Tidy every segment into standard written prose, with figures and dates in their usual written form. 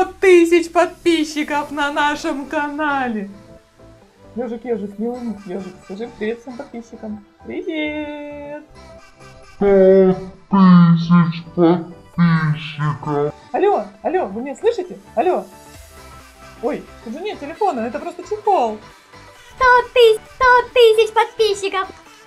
100 тысяч подписчиков на нашем канале. Ежик, милый ежик, скажи привет всем подписчикам. Привет! 100 тысяч подписчиков. Алло, вы меня слышите? Алло. Ой, тут же нет телефона, это просто чехол. 100 тысяч подписчиков.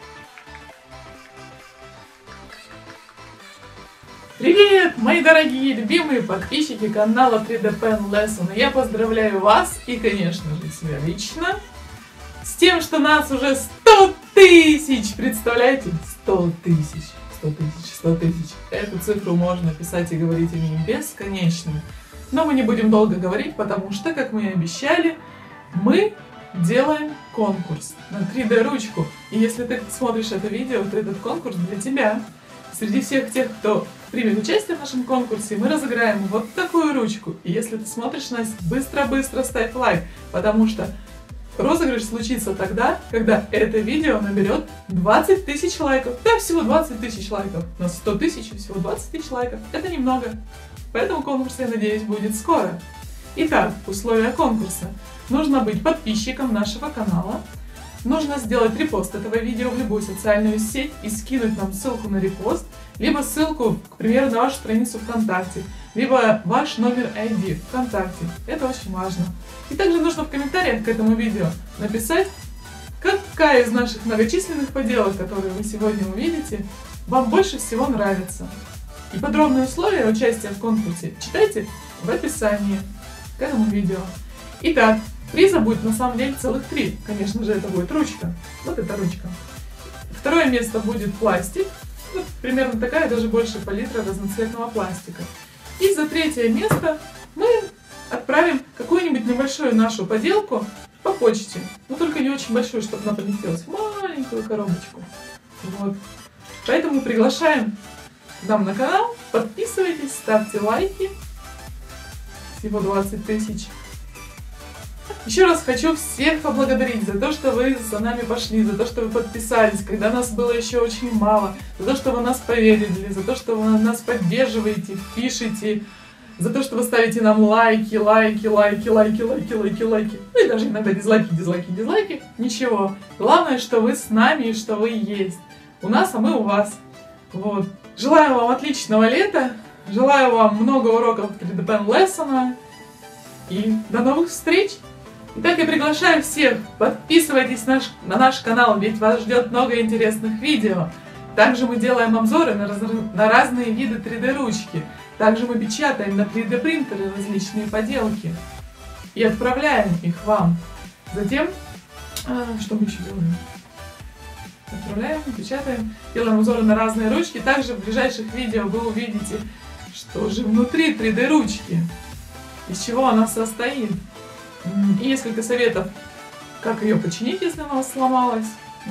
Привет, мои дорогие, любимые подписчики канала 3D Pen Lesson. Я поздравляю вас и, конечно же, себя лично с тем, что нас уже 100 тысяч. Представляете? 100 тысяч. 100 тысяч, 100 тысяч. Эту цифру можно писать и говорить о ней бесконечно. Но мы не будем долго говорить, потому что, как мы и обещали, мы делаем конкурс на 3D-ручку. И если ты смотришь это видео, то этот конкурс для тебя. Среди всех тех, кто примет участие в нашем конкурсе, мы разыграем вот такую ручку. И если ты смотришь нас, быстро-быстро ставь лайк, потому что розыгрыш случится тогда, когда это видео наберет 20 тысяч лайков. Да, всего 20 тысяч лайков. На 100 тысяч всего 20 тысяч лайков. Это немного. Поэтому конкурс, я надеюсь, будет скоро. Итак, условия конкурса. Нужно быть подписчиком нашего канала. Нужно сделать репост этого видео в любую социальную сеть и скинуть нам ссылку на репост, либо ссылку, к примеру, на вашу страницу ВКонтакте, либо ваш номер ID ВКонтакте. Это очень важно. И также нужно в комментариях к этому видео написать, какая из наших многочисленных поделок, которые вы сегодня увидите, вам больше всего нравится. И подробные условия участия в конкурсе читайте в описании к этому видео. Итак, приза будет на самом деле целых 3. Конечно же, это будет ручка. Вот эта ручка. Второе место будет пластик. Вот примерно такая, даже больше палитра разноцветного пластика. И за третье место мы отправим какую-нибудь небольшую нашу поделку по почте. Но только не очень большую, чтобы она поместилась в маленькую коробочку. Вот. Поэтому приглашаем к нам на канал. Подписывайтесь, ставьте лайки. Всего 20 тысяч. Еще раз хочу всех поблагодарить за то, что вы за нами пошли, за то, что вы подписались, когда нас было еще очень мало, за то, что вы нас поверили, за то, что вы нас поддерживаете, пишете, за то, что вы ставите нам лайки. Ну и даже иногда дизлайки. Ничего. Главное, что вы с нами и что вы есть. У нас, а мы у вас. Вот. Желаю вам отличного лета. Желаю вам много уроков 3D Pen Lesson. И до новых встреч! Итак, я приглашаю всех, подписывайтесь на наш канал, ведь вас ждет много интересных видео. Также мы делаем обзоры на разные виды 3D-ручки. Также мы печатаем на 3D-принтеры различные поделки. И отправляем их вам. Затем, что мы еще делаем? Отправляем, печатаем, делаем обзоры на разные ручки. Также в ближайших видео вы увидите, что же внутри 3D-ручки. Из чего она состоит. И несколько советов, как ее починить, если она у вас сломалась.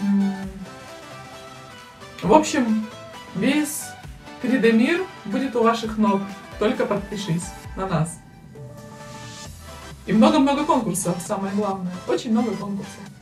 В общем, весь 3D-мир будет у ваших ног. Только подпишись на нас. И много-много конкурсов, самое главное. Очень много конкурсов.